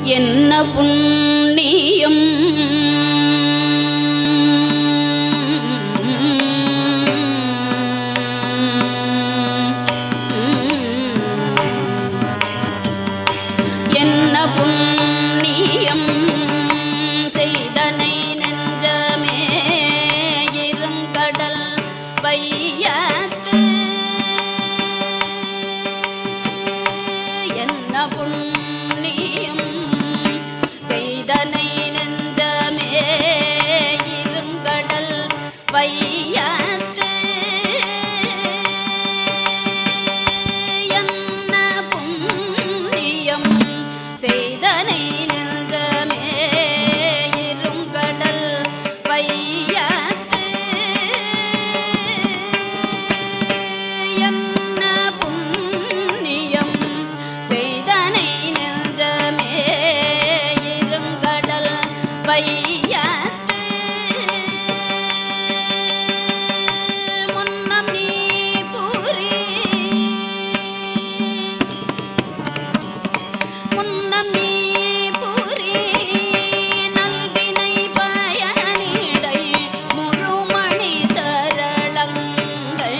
என்ன புண்ணியம் என்ன புண்ணியம் செய்தனை நெஞ்சமே இருங்கடல் வையத்து என்ன புண்ணியம் செய்தனை நெஞ்சமே இருங்கடல் வையத்து என்ன புண்ணியம் செய்தனை நெஞ்சமே இருங்கடல் வையத்து என்ன புண்ணியம் செய்தனை நெஞ்சமே இருங்கடல் வையத்து முன்னம் நீ புரி முன்னம் நீ புரி நல்வினை பயனிடை முழுமணி தரளங்கள்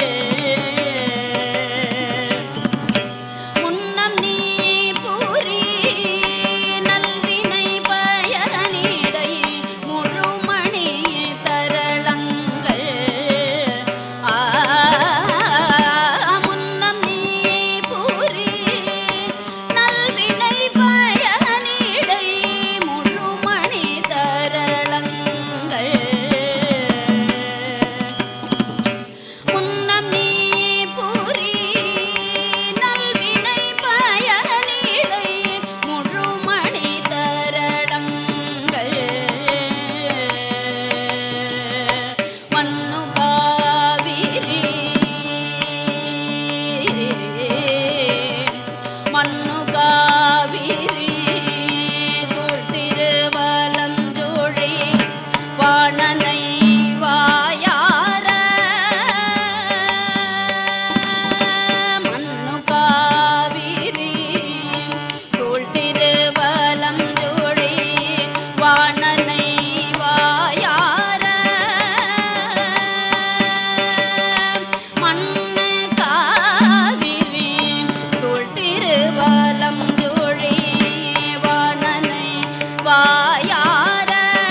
முன்னம் நீ புரி நல்வினை பயனிடை முழுமணி தரளங்கள் முன்னம் நீ புரி நல்வினை பயனிடை முழுமணி தரளங்கள் முன்னம் நீ புரி நல்வினை பயனிடை முழுமணி தரளங்கள் மண்ணு காவிரி மண்ணு காவிரி சூழ்திருவலஞ்சோழி வாணனை வாயார மண்ணு காவிரி சூழ்திருவலஞ்சோழி வாணனை வாயார மண்ணு காவிரி சூழ்திருவலஞ்சோழி வாணனை வாயார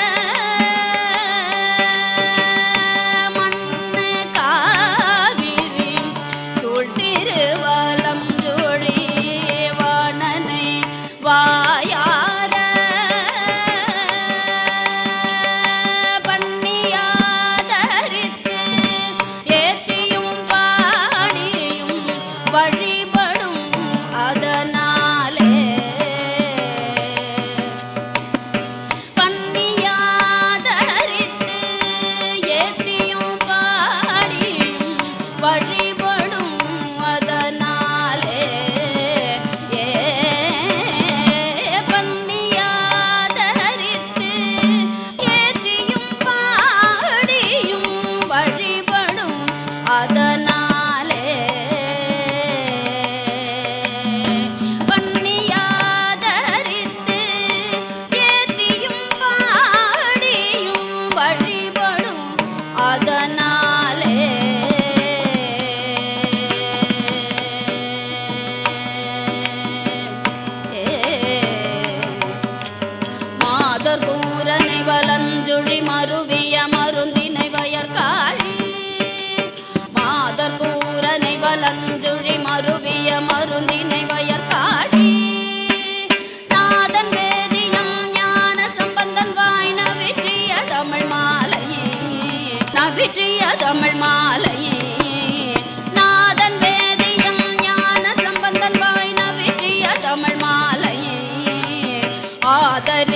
மண்ணு காவிரி சூழ்திருவலஞ்சோழி வாணனை வாயார பன்னியாதரித்து ஏத்தியும் பாடியும் வழிபடும் அதனாலே பன்னியாதரித்து ஏத்தியும் பாடியும் வழிபடும் அதனாலே பன்னியாதரித்து ஏத்தியும் பாடியும் வழிபடும் அதனாலே பன்னியாதரித்து ஏத்தியும் பாடியும் வழிபடும் அதனாலே மாதர் கூரனை வலஞ்சுழி மருவிய மருந்தினை வயற்காழி மாதர் கூரனை வலஞ்சுழி மருவிய மருந்தினை வயற்காழி நாதன் வேதியம் ஞான சம்பந்தன் வாய் நவிற்றிய தமிழ் மாலையே நவிற்றிய தமிழ் மாலையே நாதன் வேதியம் ஞான சம்பந்தன் வாய் நவிற்றிய தமிழ் மாலையே ஆதரி